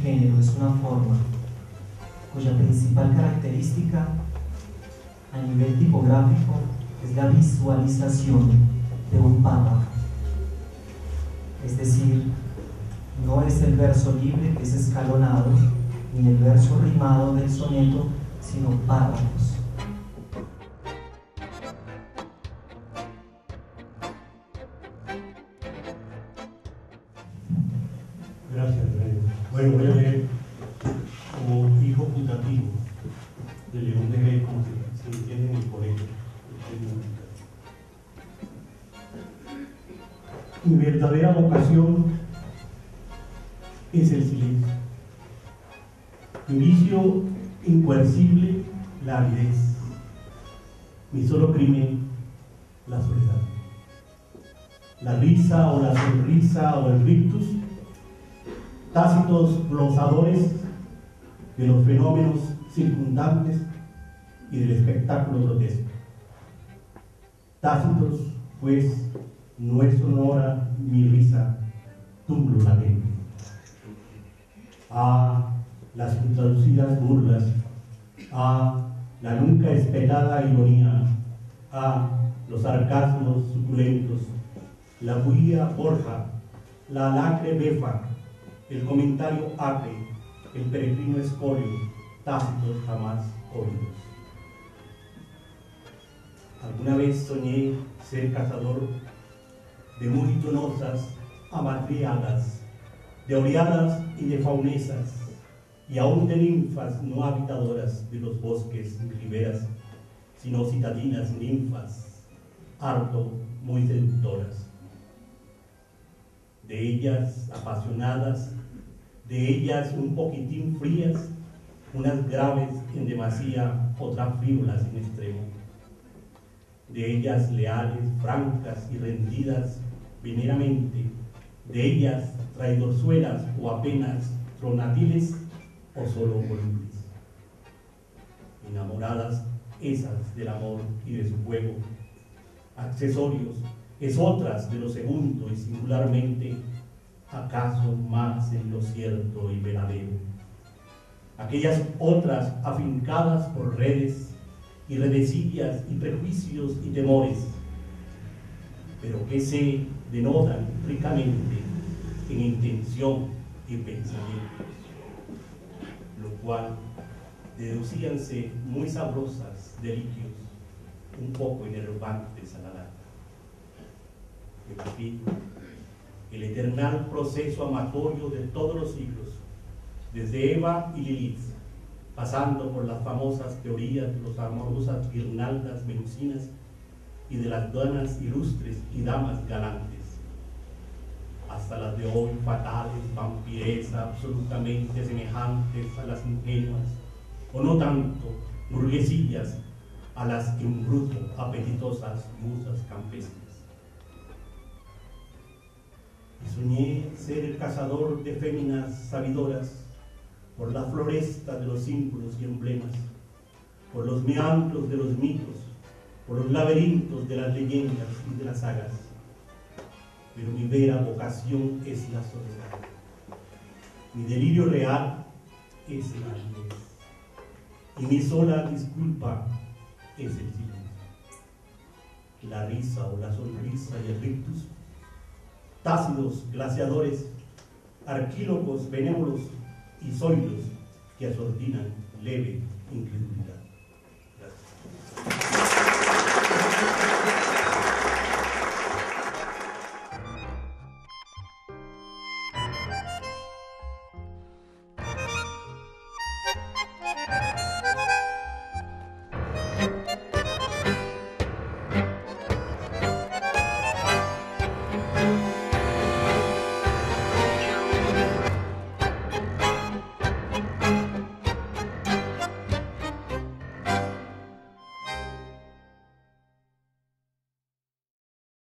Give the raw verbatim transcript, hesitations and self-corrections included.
género es una forma cuya principal característica a nivel tipográfico es la visualización de un párrafo. Es decir, no es el verso libre que es escalonado, ni el verso rimado del soneto, sino párrafos. Gracias, Rey. Bueno, voy a leer como hijo putativo de León de Greco, como se entiende en el colegio. Mi verdadera vocación es el silencio. Mi vicio incoercible, la aridez. Mi solo crimen, la soledad. La risa o la sonrisa o el rictus, tácitos glosadores de los fenómenos circundantes y del espectáculo grotesco. Tácitos, pues, no es sonora mi risa, túmulo latente. Ah, las intraducidas burlas, ah, la nunca esperada ironía, ah, los sarcasmos suculentos, la bulla borja, la alacre befa, el comentario acre, el peregrino escorio, tácitos jamás oídos. Alguna vez soñé ser cazador de muy donosas amadriadas, de oreadas y de faunesas, y aún de ninfas no habitadoras de los bosques ni riberas, sino citadinas ninfas, harto muy seductoras. De ellas apasionadas, de ellas un poquitín frías, unas graves en demasía, otras frívolas en extremo. De ellas leales, francas y rendidas veneramente, de ellas traidorzuelas o apenas tronatiles o solo volubles. Enamoradas esas del amor y de su juego, accesorios, es otras de lo segundo y singularmente, acaso más en lo cierto y verdadero. Aquellas otras afincadas por redes y redecillas y prejuicios y temores, pero que se denotan ricamente en intención y pensamientos, lo cual deducíanse muy sabrosas delicios, un poco enervantes a la larga. En fin, el eternal proceso amatorio de todos los siglos, desde Eva y Lilith, pasando por las famosas teorías de las amorosas guirnaldas venusinas y de las damas ilustres y damas galantes, hasta las de hoy fatales vampiresa absolutamente semejantes a las ingenuas, o no tanto, burguesillas, a las en bruto apetitosas musas campesinas. Y soñé ser el cazador de féminas sabidoras por la floresta de los símbolos y emblemas, por los meandros de los mitos, por los laberintos de las leyendas y de las sagas. Pero mi vera vocación es la soledad. Mi delirio real es la aridez. Y mi sola disculpa es el silencio. La risa o la sonrisa y el rictus, tácidos glaciadores, arquílocos benévolos y zoilos que asordinan leve incredulidad.